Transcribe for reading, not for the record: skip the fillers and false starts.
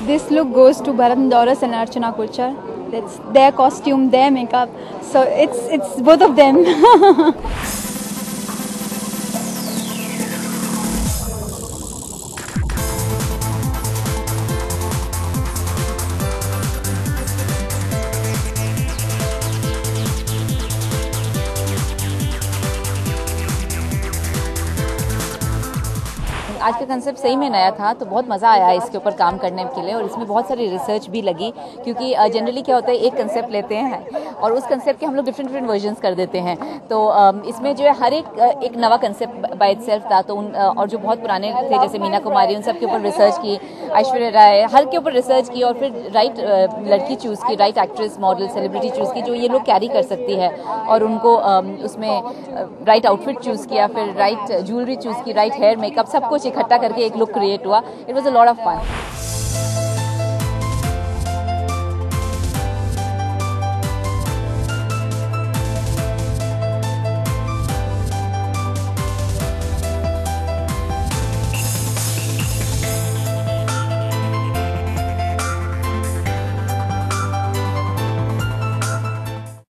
This look goes to Bharat Doris and Archana Kochar. That's their costume, their makeup. So it's both of them. आज का concept सही में नया था, तो बहुत मज़ा आया इसके ऊपर काम करने के लिए। और इसमें बहुत सारी रिसर्च भी लगी, क्योंकि जनरली क्या होता है, एक कंसेप्ट लेते हैं और उस कंसेप्ट के हम लोग डिफरेंट वर्जन्स कर देते हैं। तो इसमें जो है हर एक नवा कंसेप्ट बाय इटसेल्फ था। तो और जो बहुत पुराने थे जैसे मीना कुमारी, उन सब के ऊपर रिसर्च की, ऐश्वर्या राय, हर के ऊपर रिसर्च की, और फिर राइट लड़की चूज़ की, right actress, model, celebrity choose की जो ये लोग कैरी कर सकती है, और उनको उसमें राइट आउटफिट चूज़ किया, फिर राइट ज्वेलरी चूज़ की, राइट हेयर, मेकअप, सब कुछ इकट्ठा करके एक लुक क्रिएट हुआ। It was a lot of fun.